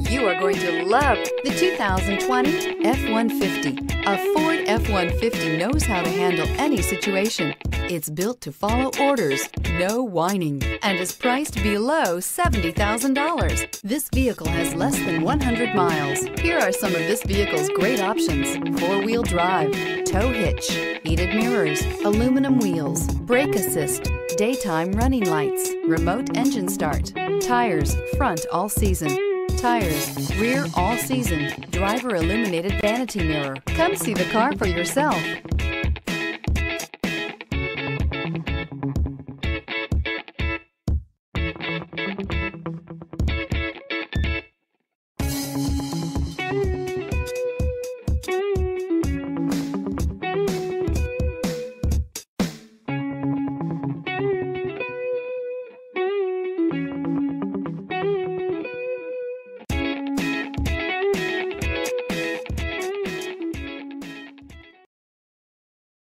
You are going to love the 2020 F-150. A Ford F-150 knows how to handle any situation. It's built to follow orders, no whining, and is priced below $70,000. This vehicle has less than 100 miles. Here are some of this vehicle's great options: four-wheel drive, tow hitch, heated mirrors, aluminum wheels, brake assist, daytime running lights, remote engine start, tires front all season, tires rear all season, driver illuminated vanity mirror. Come see the car for yourself.